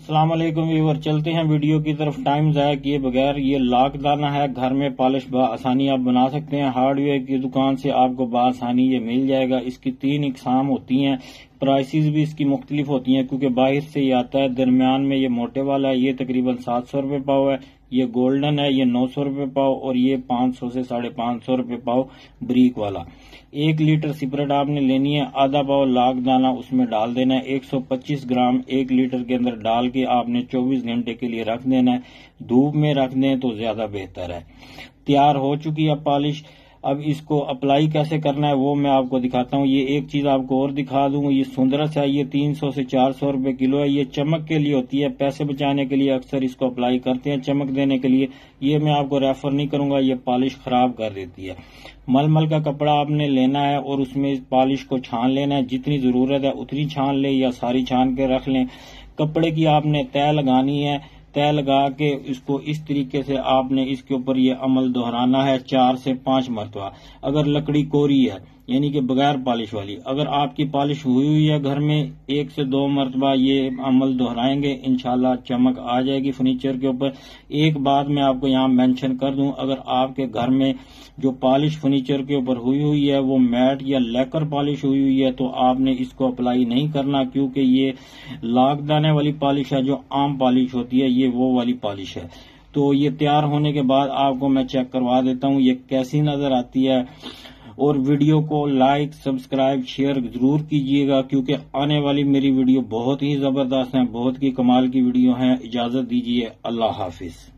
السلام علیکم ویور، چلتے ہیں ویڈیو کی طرف ٹائم ضائع کیے بغیر۔ یہ لاک دانہ ہے، گھر میں پالش بآسانی آپ بنا سکتے ہیں۔ ہارڈ ویئر کی دکان سے آپ کو بآسانی یہ مل جائے گا۔ اس کی 3 اقسام ہوتی ہیں، پرائسز بھی اس کی مختلف ہوتی ہیں کیونکہ باہر سے یہ آتا ہے۔ درمیان میں یہ موٹے والا ہے، یہ تقریباً 700 روپے پاؤ ہے۔ یہ گولڈن ہے، یہ 900 روپے پاؤ، اور یہ 500 سے 550 روپے پاؤ بریک والا۔ 1 لیٹر سپریٹ آپ نے لینی ہے، آدھا پاؤ لاک دانہ اس میں ڈال دینا ہے۔ 125 گرام 1 لیٹر کے اندر ڈال کے آپ نے 24 گھنٹے کے لیے رکھ دینا ہے۔ دھوپ میں رکھ دیں تو زیادہ بہتر ہے۔ تیار ہو چکی ہے پالش۔ اب اس کو اپلائی کیسے کرنا ہے وہ میں آپ کو دکھاتا ہوں۔ یہ ایک چیز آپ کو اور دکھا دوں، یہ سندرس ہے، یہ 300 سے 400 روپے کلو ہے۔ یہ چمک کے لیے ہوتی ہے، پیسے بچانے کے لیے اکثر اس کو اپلائی کرتے ہیں، چمک دینے کے لیے۔ یہ میں آپ کو ریفر نہیں کروں گا، یہ پالش خراب کر دیتی ہے۔ مل کا کپڑا آپ نے لینا ہے اور اس میں پالش کو چھان لینا ہے۔ جتنی ضرورت ہے اتنی چھان لیں یا ساری چھان کے رکھ لیں۔ کپڑے کی آپ نے تہ لگانی ہے، تہ لگا کے اس کو اس طریقے سے آپ نے اس کے اوپر یہ عمل دہرانا ہے 4 سے 5 مرتبہ۔ اگر لکڑی کوری ہے یعنی کہ بغیر پالش والی، اگر آپ کی پالش ہوئی ہے گھر میں، 1 سے 2 مرتبہ یہ عمل دہرائیں گے، انشاءاللہ چمک آ جائے گی فرنیچر کے اوپر۔ ایک بات میں آپ کو یہاں مینشن کر دوں، اگر آپ کے گھر میں جو پالش فرنیچر کے اوپر ہوئی ہے وہ میٹ یا لیکر پالش ہوئی ہے تو آپ نے اس کو اپلائی نہیں کرنا، کیونکہ یہ لاک دانے والی پالش ہے، جو عام پالش ہوتی ہے یہ وہ والی پالش ہے۔ تو یہ تیار ہونے کے بعد آپ کو میں چیک کروا دیتا ہوں یہ کیسی نظر آتی ہے۔ اور ویڈیو کو لائک، سبسکرائب، شیئر ضرور کیجیے گا کیونکہ آنے والی میری ویڈیو بہت ہی زبردست ہیں، بہت ہی کمال کی ویڈیو ہیں۔ اجازت دیجیے، اللہ حافظ۔